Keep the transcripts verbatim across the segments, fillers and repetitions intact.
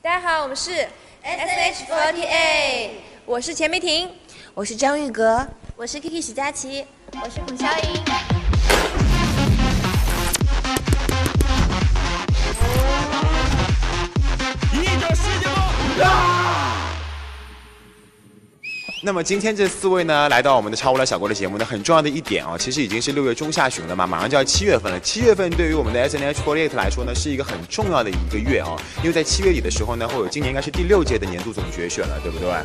大家好，我们是 S H 四十八， 我是钱梅婷， 我是张玉阁， 我是 Kiki 许佳琪， 我是孔潇莹。 逆转世界梦！啊！那么今天这四位呢，来到我们的超无聊小郭的节目呢，很重要的一点啊，其实已经是六月中下旬了嘛，马上就要七月份了。七月份对于我们的 S N H 四十八 来说呢，是一个很重要的一个月啊，因为在七月底的时候呢，会有今年应该是第六届的年度总决选了，对不对？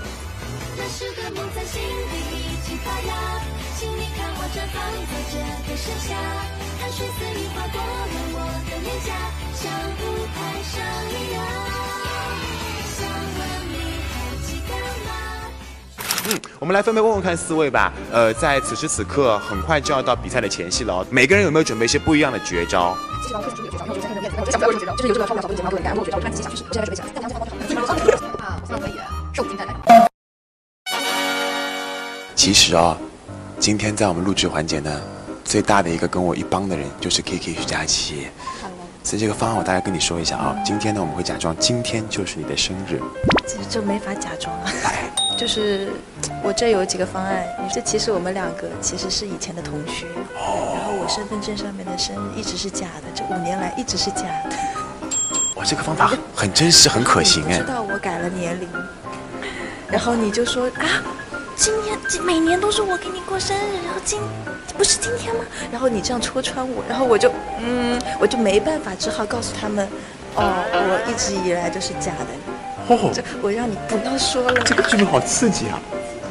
嗯，我们来分别问问看四位吧。呃，在此时此刻，很快就要到比赛的前夕了哦。每个人有没有准备一些不一样的绝招？其实呢，我会准备绝招，因为我觉得现在没有什么绝招，就是由这个超无聊小哥节目给我感觉，我觉得我突然自己想去试，我现在准备起来。大家先放啊，我希望可以受惊在来。其实啊，今天在我们录制环节呢，最大的一个跟我一帮的人就是 Kiki 许佳琪。所以这个方案我大概跟你说一下啊。今天呢，我们会假装今天就是你的生日。 其实这没法假装啊。就是我这有几个方案，这其实我们两个其实是以前的同学，哦、然后我身份证上面的生日一直是假的，这五年来一直是假的。 哇，这个方法很很真实，很可行哎。 知道我改了年龄，然后你就说啊，今年每年都是我给你过生日，然后今不是今天吗？然后你这样戳穿我，然后我就嗯，我就没办法，只好告诉他们，哦，我一直以来都是假的。哦，这我让你不要说了。 这个剧本好刺激啊！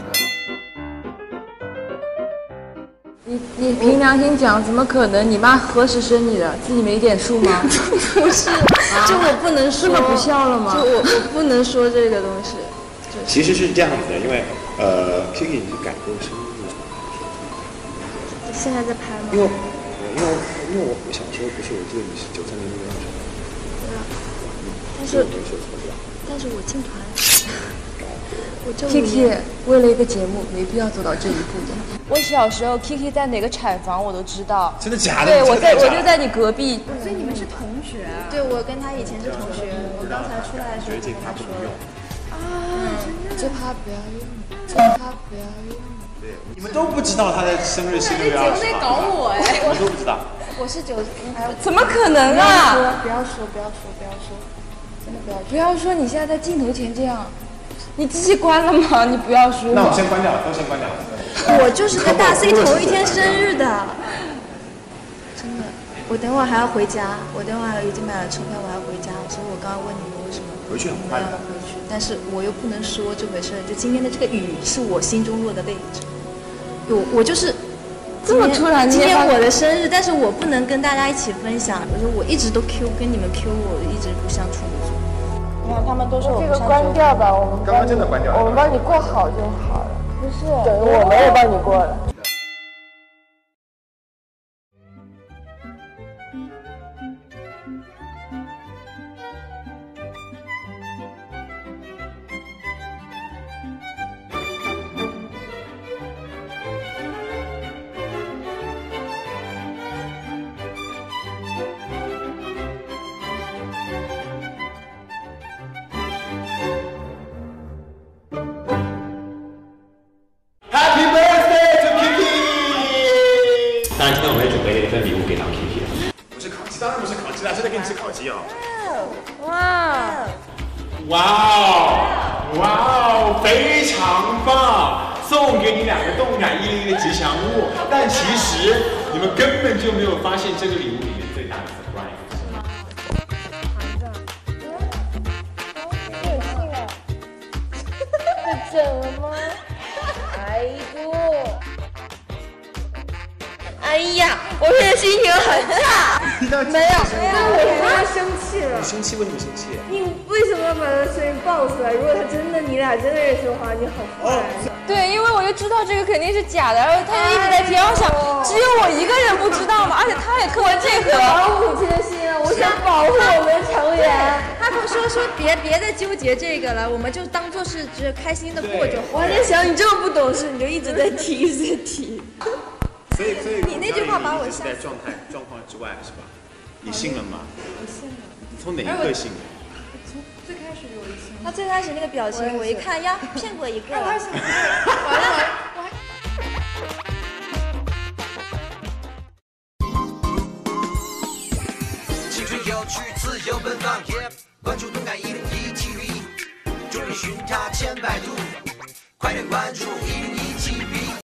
你你凭良心讲，怎么可能？你妈何时生你的？自己没点数吗？ 不是，啊、就我不能说。 这么不孝了吗？ 就我我不能说这个东西。 其实是这样子的，因为呃 ，Kiki 你是改过生日。 现在在拍吗？ 因为因为因为我小时候不是，我记得你是九三年那个样子。 对啊。但是。但是我进团，我就 Kiki 为了一个节目，没必要走到这一步的。我小时候 Kiki 在哪个产房我都知道。 真的假的？ 对，我在我就在你隔壁。 所以你们是同学啊？ 对，我跟他以前是同学。我刚才出来的时候就跟他说啊，这趴不要用，这趴不要用。 对，你们都不知道他的生日是六月二十号。 在搞我哎！ 你们都不知道。 我是九， 怎么可能啊？ 不要说，不要说，不要说。真的不要不要说你现在在镜头前这样，你机器关了吗？你不要说。 那我先关掉，都先关掉。 我就是在大 C 头一天生日的，真的。我等会儿还要回家，我等会儿已经买了车票，我还要回家。所以我刚刚问你们为什么回去很快的回去，但是我又不能说这回事。就今天的这个雨是我心中落的泪，我我就是。 这么突然， 今天我的生日，但是我不能跟大家一起分享。我说我一直都 Q 跟你们 Q， 我一直不像处女座。 你看他们都说我这个关掉吧，我们刚刚真的关掉了， 我们帮你过好就好了。不是，等于我没有帮你过了。 哇哇哦哇哦，非常棒！送给你两个动感一零一的吉祥物，但其实你们根本就没有发现这个礼物里面最大的 surprise 是吗？ 含着，你有信啊？被整了吗？哎呦！ 哎呀，我现在心情很差。 没有，没有，我他生气了。 你生气？为什么生气？ 你为什么要把他声音爆出来？如果他真的，你俩真的认识的话，你好坏。对，因为我就知道这个肯定是假的，然后他就一直在提，然后想，只有我一个人不知道嘛，而且他也特别配合。我母亲的心啊，我想保护我们的成员。 他们说说别别再纠结这个了，我们就当做是只开心的过就好。 我在想，你这么不懂事，你就一直在提，一直在提。 所以，所以你那句话把我吓死。 在状态状况之外是吧？你信了吗？ 我信了。 你从哪一刻信的？ 从最开始始有一次。 他最开始那个表情，我一看呀，骗过一个。 他想，完了完了，我还。 青春有趣，自由奔放，也关注动感一零一 T V， 祝你寻他千百度，快点关注一零一。